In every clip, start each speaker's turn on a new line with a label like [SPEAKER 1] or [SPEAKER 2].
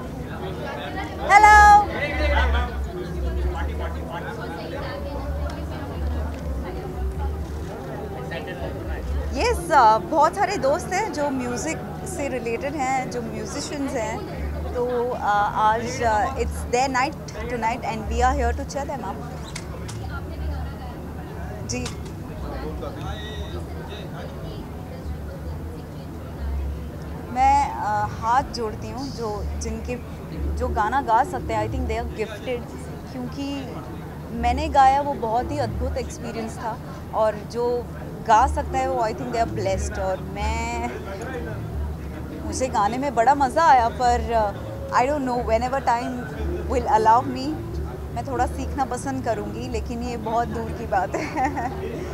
[SPEAKER 1] Hello. Yes, बहुत सारे दोस्त हैं जो म्यूज़िक से रिलेटेड हैं, जो म्यूजिशियंस हैं, तो आज it's there night tonight and we are here to cheer them up. जी, मैं हाथ जोड़ती हूँ जो गाना गा सकते हैं। I think they are gifted, क्योंकि मैंने गाया वो बहुत ही अद्भुत एक्सपीरियंस था, और जो गा सकता है वो I think they are blessed. और मुझे गाने में बड़ा मज़ा आया, पर I don't know, whenever time will allow me मैं थोड़ा सीखना पसंद करूँगी, लेकिन ये बहुत दूर की बात है।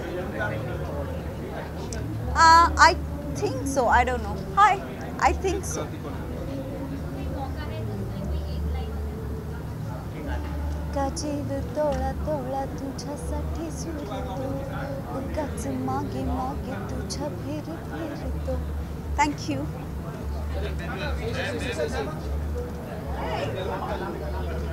[SPEAKER 1] I think so, I don't know. Hi, I think so. काजीव तोळा तोळा तुझ्यासाठी सुरतो, उगाच मागे मागे तुझ्या फिरतो। Thank you.